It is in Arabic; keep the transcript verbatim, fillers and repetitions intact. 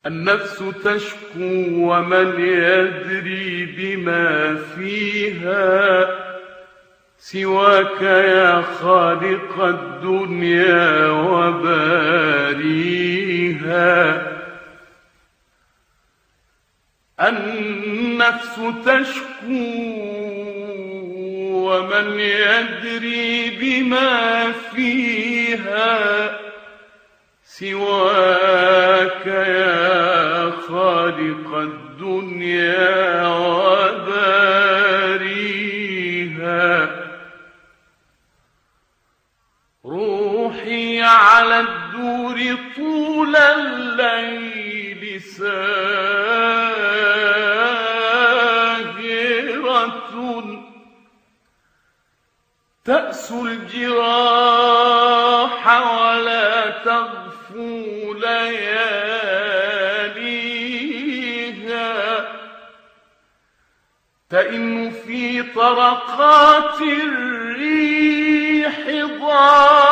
النفس تشكو ومن يدري بما فيها سواك يا خالق الدنيا وباريها. النفس تشكو ومن يدري بما فيها سواك يا خالق الدنيا وباريها. روحي على الدور طول الليل ساهرة تأسو الجراح ولا تغفو لياليها. تئن في طرقات الريح ضاع